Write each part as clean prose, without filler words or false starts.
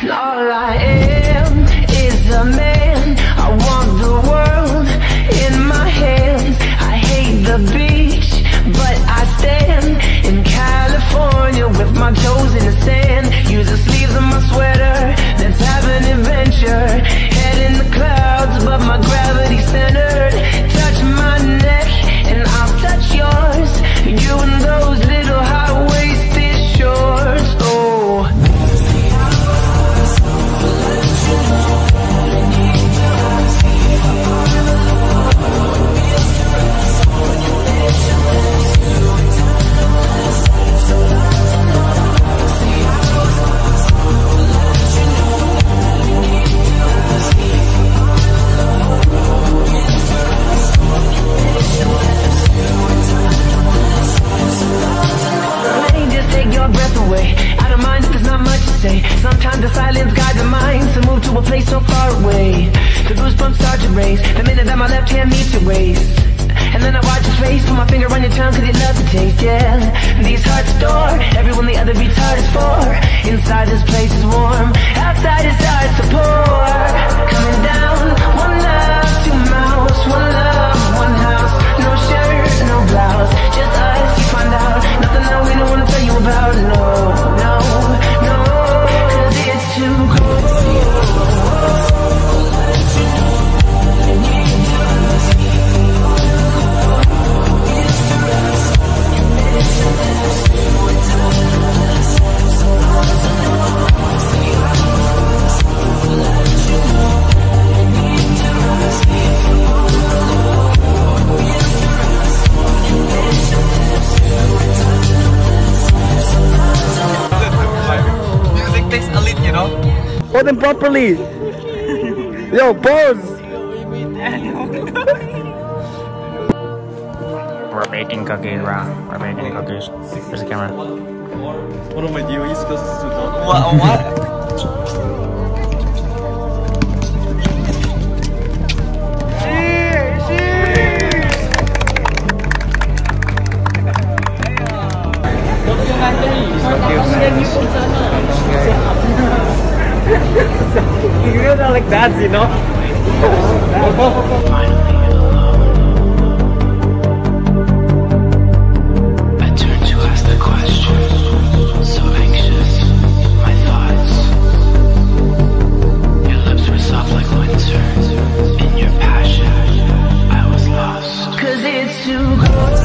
All I am is a man. I want the world in my hands. I hate the beach, but I stand in California with my toes in the sand. Use the sleeves of my sweater, let's have an adventure. Head in the clouds, but my gravity's centered. Touch my neck and I'll touch yours. You and those little high-waisted shorts. Oh, sometimes the silence guides the mind to move to a place so far away. The goosebumps start to raise the minute that my left hand meets your waist. And then I watch your face, put my finger on your tongue cause you love the taste, yeah. These hearts adore everyone the other beats hard is for. Inside this place is warm, outside it starts to pour. Coming down, one love, two mouths, one love, one house. No shirt, no blouse, just us, you find out. Nothing that we don't wanna tell you about, no, no, no. It's too cold. Hold them properly. Yo, pose. We're baking cookies, bro. We're baking cookies. Where's the camera? One of my DOE skills is to talk. What? You guys are like dads, you know? Finally alone. I turn to ask the question. So anxious, my thoughts. Your lips were soft like winter. In your passion, I was lost. Cause it's too cold.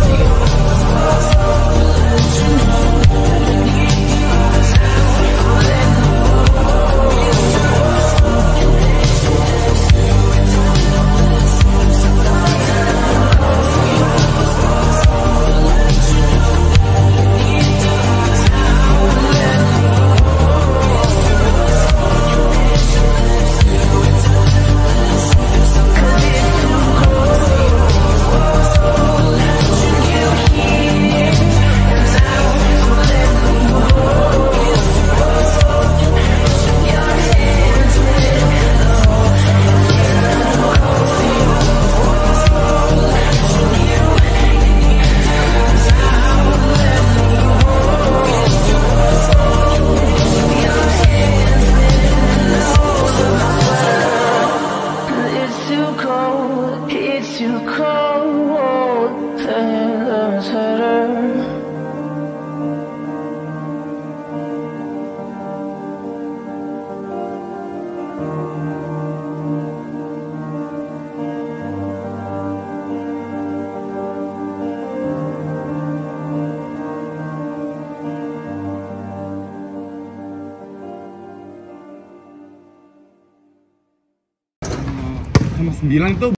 Sama 9 tuh.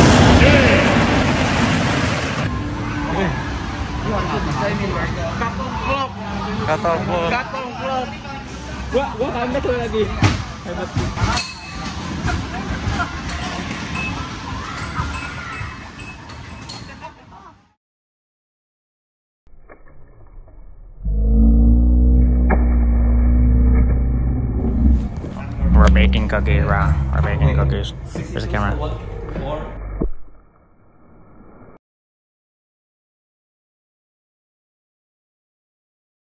Katong vlog. Gua kangen tuh lagi. Hebat. We're baking cookies, bro. We're baking cookies. Where's the camera?